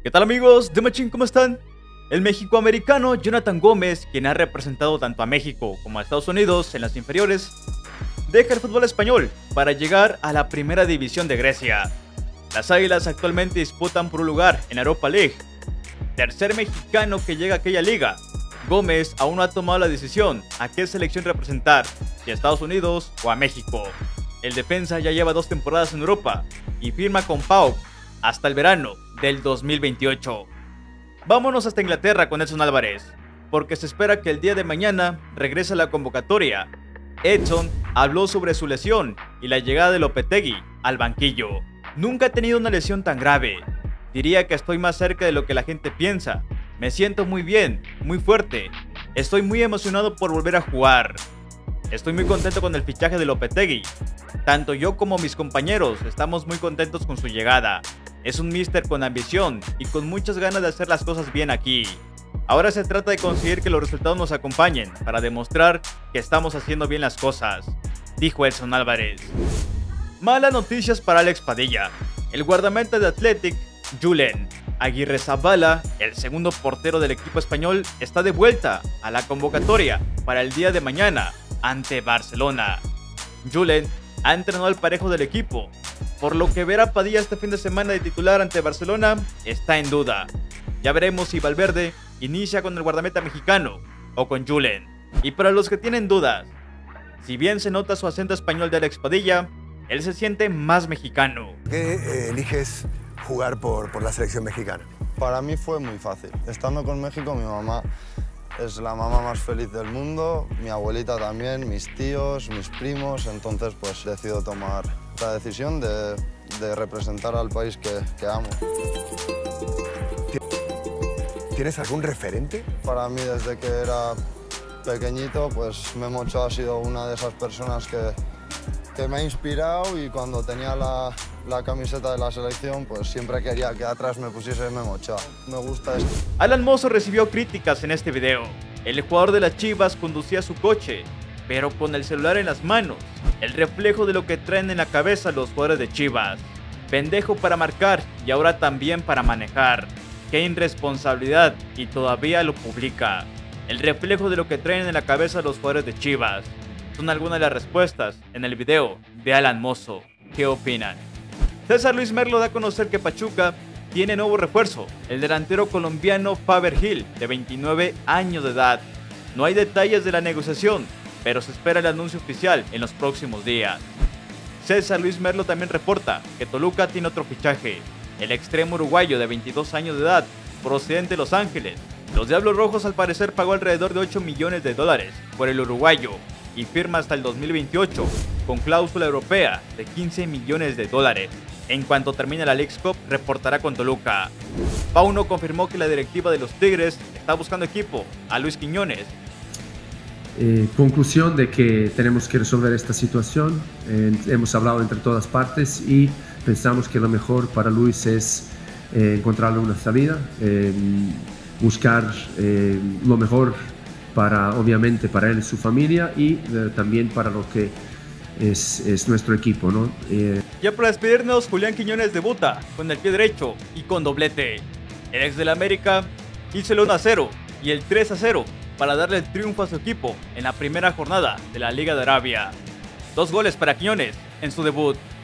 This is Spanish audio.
¿Qué tal amigos de Machín? ¿Cómo están? El mexicoamericano Jonathan Gómez, quien ha representado tanto a México como a Estados Unidos en las inferiores, deja el fútbol español para llegar a la primera división de Grecia. Las Águilas actualmente disputan por un lugar en la Europa League. Tercer mexicano que llega a aquella liga, Gómez aún no ha tomado la decisión a qué selección representar, si a Estados Unidos o a México. El defensa ya lleva 2 temporadas en Europa y firma con PAOK hasta el verano del 2028. Vámonos hasta Inglaterra con Edson Álvarez, porque se espera que el día de mañana regrese a la convocatoria. Edson habló sobre su lesión y la llegada de Lopetegui al banquillo. Nunca he tenido una lesión tan grave. Diría que estoy más cerca de lo que la gente piensa. Me siento muy bien, muy fuerte. Estoy muy emocionado por volver a jugar. Estoy muy contento con el fichaje de Lopetegui. Tanto yo como mis compañeros estamos muy contentos con su llegada. Es un míster con ambición y con muchas ganas de hacer las cosas bien aquí. Ahora se trata de conseguir que los resultados nos acompañen para demostrar que estamos haciendo bien las cosas, dijo Edson Álvarez. Malas noticias para Alex Padilla. El guardameta de Athletic, Julen Aguirrezabala, el segundo portero del equipo español, está de vuelta a la convocatoria para el día de mañana ante Barcelona. Julen ha entrenado al parejo del equipo, por lo que ver a Padilla este fin de semana de titular ante Barcelona está en duda. Ya veremos si Valverde inicia con el guardameta mexicano o con Julen. Y para los que tienen dudas, si bien se nota su acento español de Alex Padilla, él se siente más mexicano. ¿Por qué eliges jugar por la selección mexicana? Para mí fue muy fácil. Estando con México, mi mamá es la mamá más feliz del mundo, mi abuelita también, mis tíos, mis primos, entonces pues decido tomar la decisión de representar al país que amo. ¿Tienes algún referente? Para mí, desde que era pequeñito, pues Memo Ochoa ha sido una de esas personas que me ha inspirado, y cuando tenía la camiseta de la selección, pues siempre quería que atrás me pusiese Memo Ochoa. Me gusta esto. Alan Mozo recibió críticas en este video. El jugador de las Chivas conducía su coche, pero con el celular en las manos, el reflejo de lo que traen en la cabeza los jugadores de Chivas. Pendejo para marcar y ahora también para manejar. ¡Qué irresponsabilidad! Y todavía lo publica. El reflejo de lo que traen en la cabeza los jugadores de Chivas. Son algunas de las respuestas en el video de Alan Mozo. ¿Qué opinan? César Luis Merlo da a conocer que Pachuca tiene nuevo refuerzo, el delantero colombiano Faber Gil, de 29 años de edad. No hay detalles de la negociación, pero se espera el anuncio oficial en los próximos días. César Luis Merlo también reporta que Toluca tiene otro fichaje, el extremo uruguayo de 22 años de edad, procedente de Los Ángeles. Los Diablos Rojos al parecer pagó alrededor de $8 millones por el uruguayo y firma hasta el 2028 con cláusula europea de $15 millones. En cuanto termine la Leagues Cup, reportará con Toluca. Pauno confirmó que la directiva de los Tigres está buscando equipo a Luis Quiñones. Conclusión de que tenemos que resolver esta situación. Hemos hablado entre todas partes y pensamos que lo mejor para Luis es encontrarle una salida, buscar lo mejor obviamente para él y su familia, y también para lo que es nuestro equipo, ¿no? Ya para despedirnos, Julián Quiñones debuta con el pie derecho y con doblete. El ex del América hizo el 1-0 y el 3-0 para darle el triunfo a su equipo en la primera jornada de la Liga de Arabia. 2 goles para Quiñones en su debut.